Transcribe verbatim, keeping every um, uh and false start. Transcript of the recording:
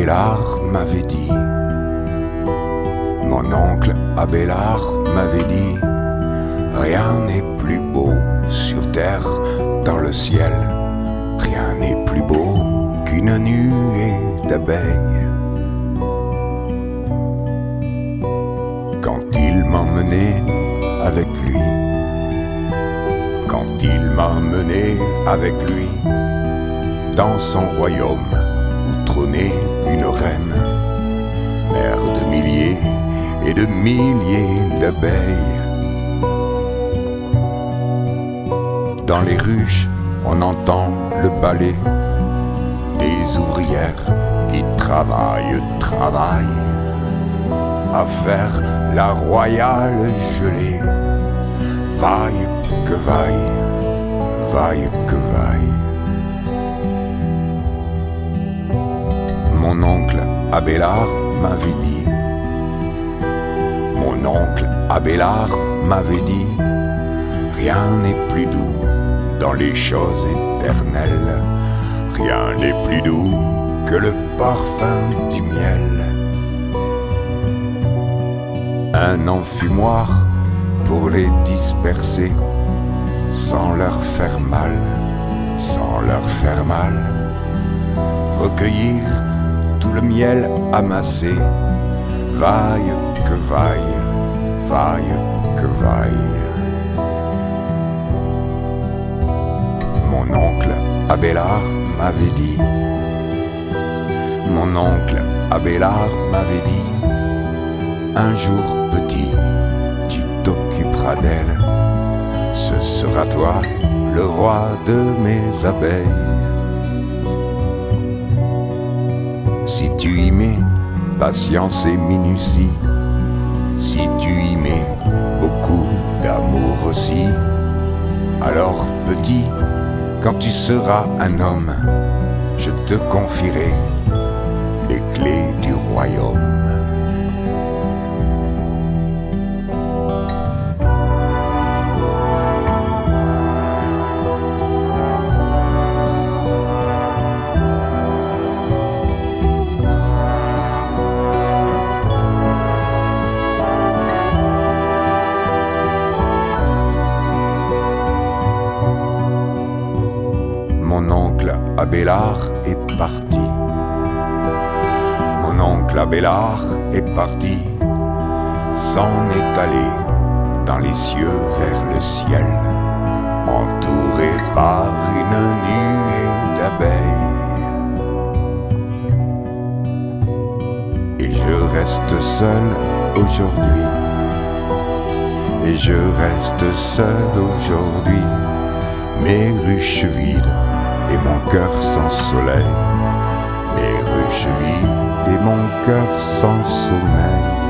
Abélard m'avait dit, mon oncle Abélard m'avait dit, rien n'est plus beau sur terre, dans le ciel, rien n'est plus beau qu'une nuée d'abeilles. Quand il m'emmenait avec lui, quand il m'a mené avec lui, dans son royaume où trônait une reine, mère de milliers et de milliers d'abeilles. Dans les ruches, on entend le balai des ouvrières qui travaillent, travaillent à faire la royale gelée. Vaille que vaille, vaille que vaille. Mon oncle Abélard m'avait dit, mon oncle Abélard m'avait dit, rien n'est plus doux dans les choses éternelles, rien n'est plus doux que le parfum du miel. Un enfumoir pour les disperser, sans leur faire mal, sans leur faire mal, recueillir tout le miel amassé, vaille que vaille, vaille que vaille. Mon oncle Abélard m'avait dit, mon oncle Abélard m'avait dit, un jour petit, tu t'occuperas d'elle, ce sera toi le roi de mes abeilles. Si tu y mets patience et minutie, si tu y mets beaucoup d'amour aussi, alors petit, quand tu seras un homme, je te confierai les clés du royaume. Mon oncle Abélard est parti, mon oncle Abélard est parti, s'en est allé dans les cieux vers le ciel, entouré par une nuée d'abeilles. Et je reste seul aujourd'hui, et je reste seul aujourd'hui, mes ruches vides et mon cœur sans soleil, mes ruches vides et mon cœur sans sommeil.